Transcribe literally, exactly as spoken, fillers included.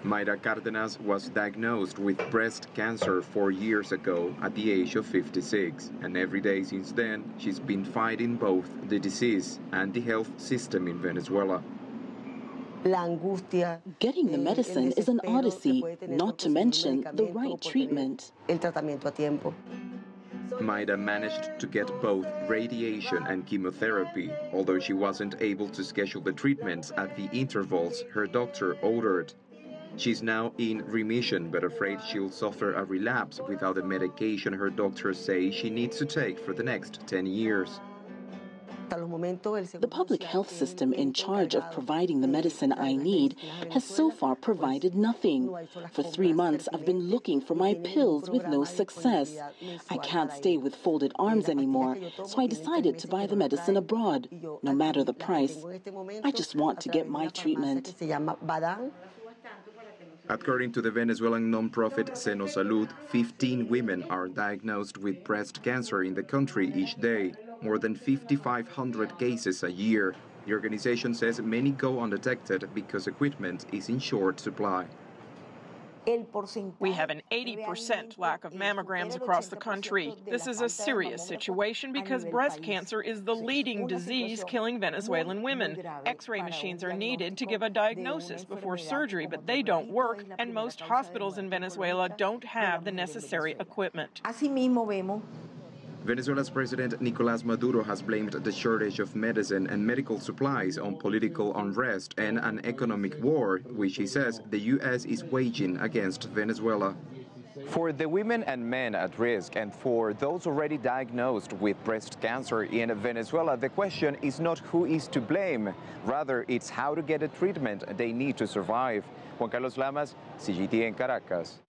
Mayra Cárdenas was diagnosed with breast cancer four years ago at the age of fifty-six, and every day since then she's been fighting both the disease and the health system in Venezuela. Getting the medicine is an odyssey, not to mention the right treatment. Mayra managed to get both radiation and chemotherapy, although she wasn't able to schedule the treatments at the intervals her doctor ordered. She's now in remission, but afraid she'll suffer a relapse without the medication her doctors say she needs to take for the next ten years. The public health system in charge of providing the medicine I need has so far provided nothing. For three months, I've been looking for my pills with no success. I can't stay with folded arms anymore, so I decided to buy the medicine abroad, no matter the price. I just want to get my treatment. According to the Venezuelan non-profit Seno Salud, fifteen women are diagnosed with breast cancer in the country each day, more than fifty-five hundred cases a year. The organization says many go undetected because equipment is in short supply. We have an eighty percent lack of mammograms across the country. This is a serious situation because breast cancer is the leading disease killing Venezuelan women. X-ray machines are needed to give a diagnosis before surgery, but they don't work, and most hospitals in Venezuela don't have the necessary equipment. Venezuela's President Nicolás Maduro has blamed the shortage of medicine and medical supplies on political unrest and an economic war, which he says the U S is waging against Venezuela. For the women and men at risk and for those already diagnosed with breast cancer in Venezuela, the question is not who is to blame. Rather, it's how to get the treatment they need to survive. Juan Lamas, C G T N, Caracas.